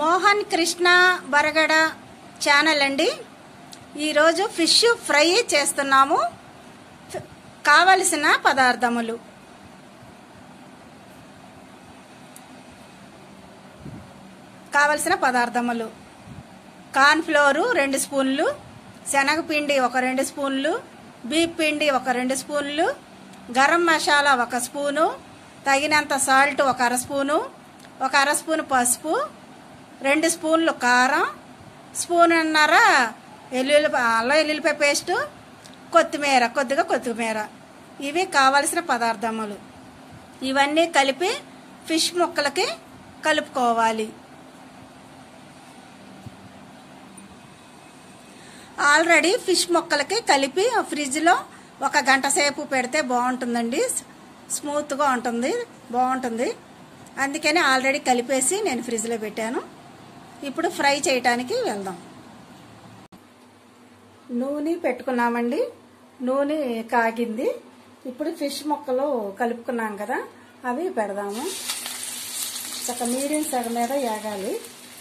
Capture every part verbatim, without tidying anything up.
Mohan Krishna Baragada channel అండి. ఈరోజు fish fry చేస్తున్నాము. కావలసిన పదార్థములు: కావలసిన పదార్థములు కార్న్ ఫ్లోరు రెండు స్పూన్లు, శనగపిండి ఒక రెండు స్పూన్లు, బీప్ పిండి ఒక రెండు స్పూన్లు, గరం మసాలా ఒక స్పూను, తగినంత సాల్ట్ ఒక అర స్పూను, ఒక అర స్పూను పసుపు, రెండు స్పూన్లు కారం, స్పూన్నర ఎల్లుల్లి అల్లం ఎల్లుల్లిపాయ పేస్టు, కొత్తిమీర కొద్దిగా కొత్తిమీర. ఇవి కావలసిన పదార్థములు. ఇవన్నీ కలిపి ఫిష్ ముక్కలకి కలుపుకోవాలి. ఆల్రెడీ ఫిష్ ముక్కలకి కలిపి ఫ్రిడ్జ్లో ఒక గంట సేపు పెడితే బాగుంటుందండి. స్మూత్గా ఉంటుంది, బాగుంటుంది. అందుకని ఆల్రెడీ కలిపేసి నేను ఫ్రిడ్జ్లో పెట్టాను. ఇప్పుడు ఫ్రై చేయటానికి వెళ్దాం. నూనె పెట్టుకున్నామండి. నూనె కాగింది. ఇప్పుడు ఫిష్ ముక్కలు కలుపుకున్నాం కదా, అవి పెడదాము. ఒక మీడియం సగం మీద వేగాలి.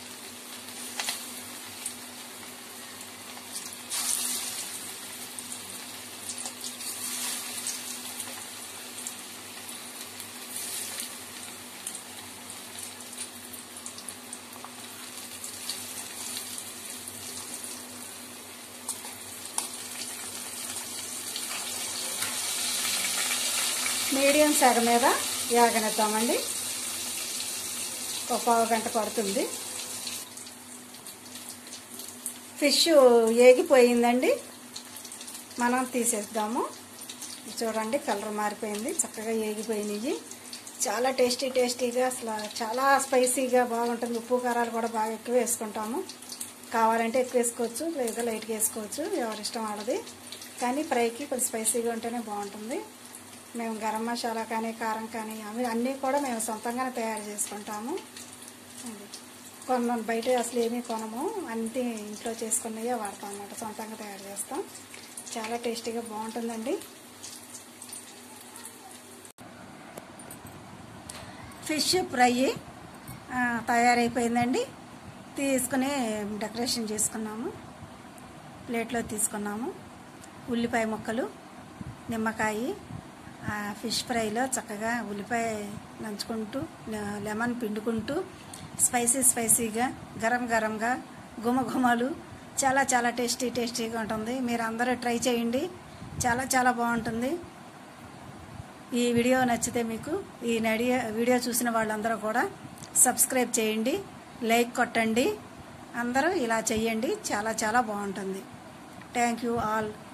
మీడియం సగ మీద వేగనిద్దామండి. ఒక పావు గంట పడుతుంది. ఫిష్ ఏగిపోయిందండి. మనం తీసేద్దాము. చూడండి, కలర్ మారిపోయింది. చక్కగా ఏగిపోయినాయి. చాలా టేస్టీ టేస్టీగా, అసలు చాలా స్పైసీగా బాగుంటుంది. ఉప్పు కారాలు కూడా బాగా ఎక్కువ వేసుకుంటాము. కావాలంటే ఎక్కువ వేసుకోవచ్చు, లేదా లైట్గా వేసుకోవచ్చు, ఎవరి ఇష్టం వాడది. కానీ ఫ్రైకి కొంచెం స్పైసీగా ఉంటేనే బాగుంటుంది. మేము గరం మసాలా కానీ కారం కానీ అవి అన్నీ కూడా మేము సొంతంగానే తయారు చేసుకుంటాము. కొన్న బయట అసలు ఏమీ కొనము, అన్నీ ఇంట్లో చేసుకున్నవే వాడతాం అన్నమాట. సొంతంగా తయారు చేస్తాం. చాలా టేస్టీగా బాగుంటుందండి. ఫిష్ ఫ్రై తయారైపోయిందండి. తీసుకుని డెకరేషన్ చేసుకున్నాము. ప్లేట్లో తీసుకున్నాము. ఉల్లిపాయ ముక్కలు, నిమ్మకాయ, ఫిష్ ఫ్రైలో చక్కగా ఉల్లిపాయ నంచుకుంటూ, లెమన్ పిండుకుంటూ, స్పైసీ స్పైసీగా, గరం గరంగా, గుమగుమలు, చాలా చాలా టేస్టీ టేస్టీగా ఉంటుంది. మీరు అందరూ ట్రై చేయండి. చాలా చాలా బాగుంటుంది. ఈ వీడియో నచ్చితే మీకు ఈ నడియో వీడియో చూసిన వాళ్ళందరూ కూడా సబ్స్క్రైబ్ చేయండి, లైక్ కొట్టండి. అందరూ ఇలా చేయండి. చాలా చాలా బాగుంటుంది. Thank you all.